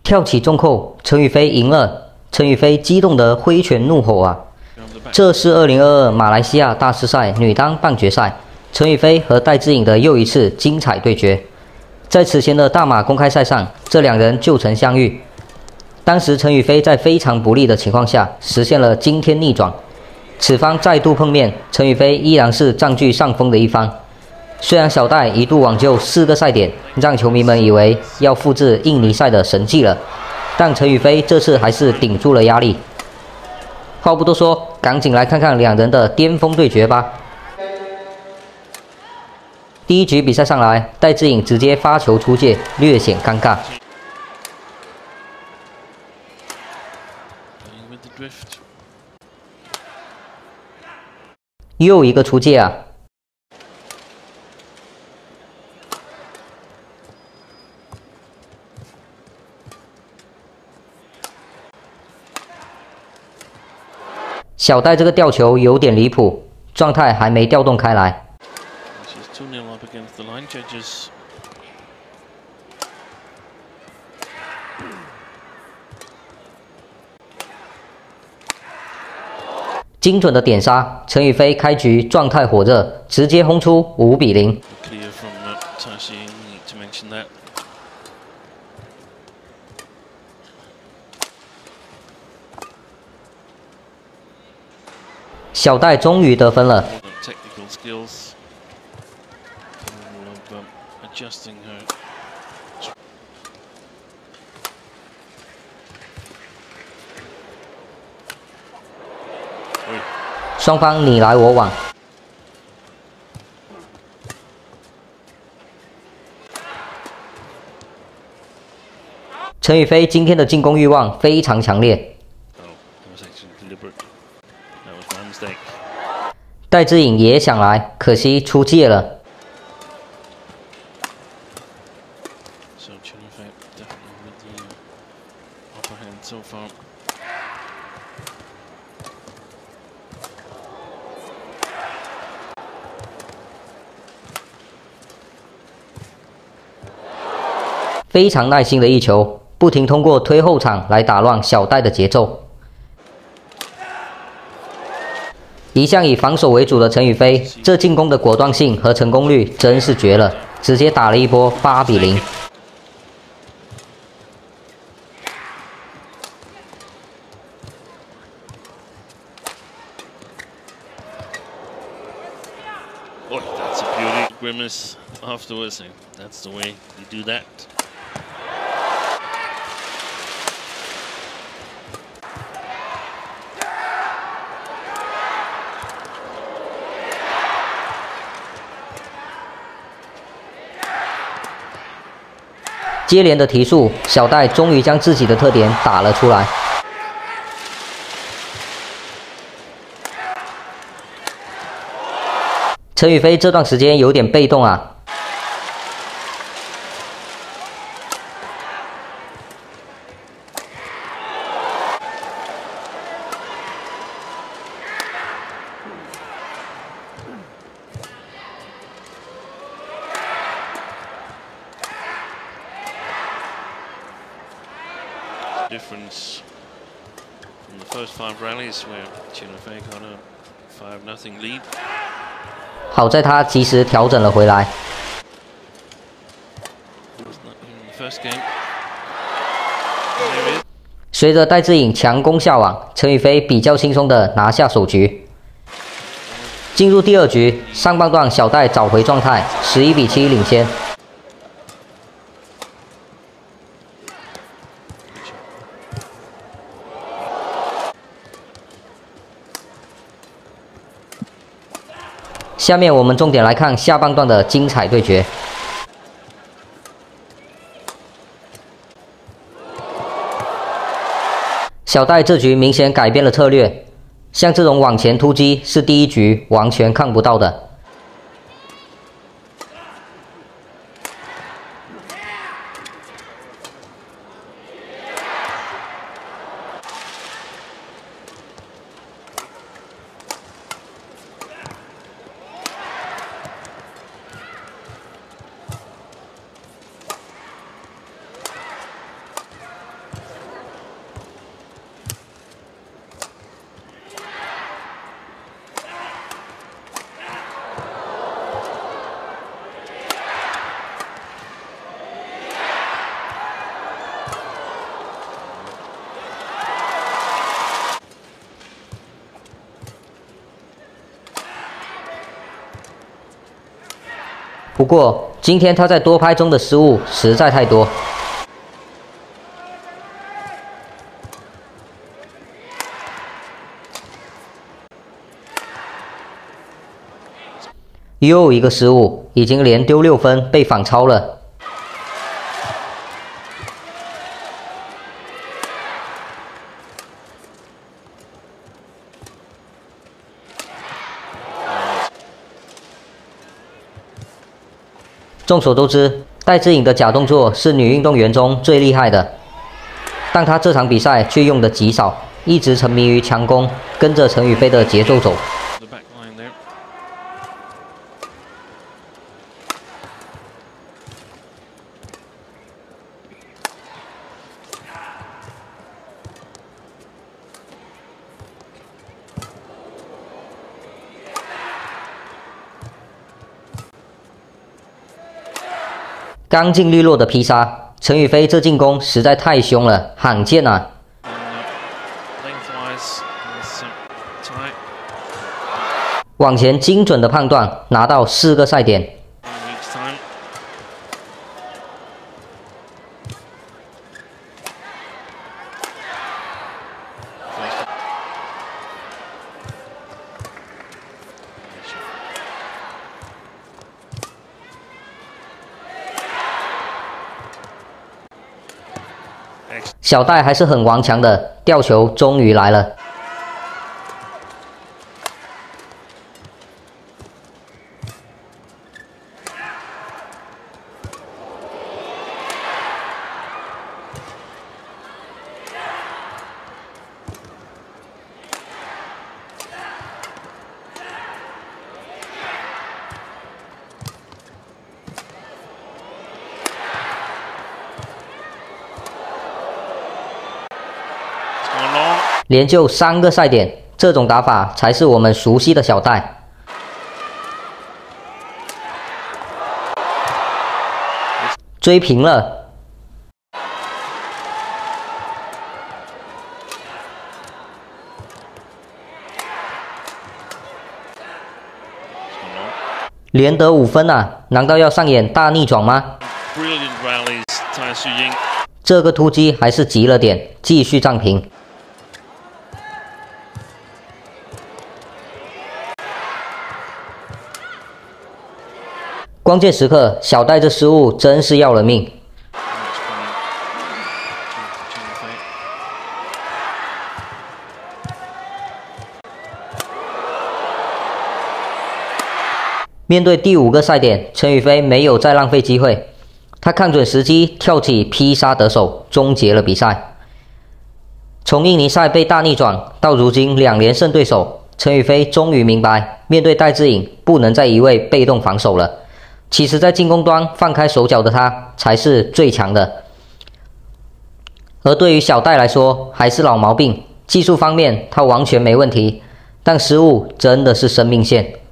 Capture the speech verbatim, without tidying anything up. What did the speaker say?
跳起重扣，陈雨菲赢了。陈雨菲激动地挥拳怒吼啊！这是二零二二马来西亚大师赛女单半决赛，陈雨菲和戴资颖的又一次精彩对决。在此前的大马公开赛上，这两人就曾相遇。当时陈雨菲在非常不利的情况下，实现了惊天逆转。此番再度碰面，陈雨菲依然是占据上风的一方。虽然小戴一度挽救四个赛点，让球迷们以为要复制印尼赛的神迹了，但陈雨菲这次还是顶住了压力。话不多说，赶紧来看看两人的巅峰对决吧。第一局比赛上来，戴资颖直接发球出界，略显尴尬。又一个出界啊！小戴这个吊球有点离谱，状态还没调动开来。精准的点杀，陈雨菲开局状态火热，直接轰出五比零。小戴终于得分了。双方你来我往。陈雨菲今天的进攻欲望非常强烈。戴资颖也想来，可惜出界了。非常耐心的一球，不停通过推后场来打乱小戴的节奏。一向以防守为主的陈雨菲，这进攻的果断性和成功率真是绝了，直接打了一波八比零。 Oh, that's a beauty grimace afterwards. That's the way you do that. 接连的提速，小戴终于将自己的特点打了出来。陈雨菲这段时间有点被动啊。 Difference from the first five rallies where Chinafei got a five nothing lead. 好在他及时调整了回来。随着戴资颖强攻下网，陈雨菲比较轻松的拿下首局。进入第二局，上半段小戴找回状态，十一比七领先。下面我们重点来看下半段的精彩对决。小戴这局明显改变了策略，像这种往前突击是第一局完全看不到的。 不过今天他在多拍中的失误实在太多。又一个失误，已经连丢六分，被反超了。众所周知，戴资颖的假动作是女运动员中最厉害的，但她这场比赛却用的极少，一直沉迷于强攻，跟着陈雨菲的节奏走。干净利落的劈杀，陈雨菲这进攻实在太凶了，罕见啊！往前精准的判断，拿到四个赛点。小戴还是很顽强的，吊球终于来了。连救三个赛点，这种打法才是我们熟悉的小戴。追平了，连得五分啊！难道要上演大逆转吗？这个突击还是急了点，继续战平。关键时刻，小戴这失误真是要了命。面对第五个赛点，陈雨菲没有再浪费机会，他看准时机，跳起劈杀得手，终结了比赛。从印尼赛被大逆转到如今两连胜对手，陈雨菲终于明白，面对戴资颖不能再一味被动防守了。其实，在进攻端放开手脚的他才是最强的，而对于小戴来说，还是老毛病。技术方面他完全没问题，但失误真的是生命线。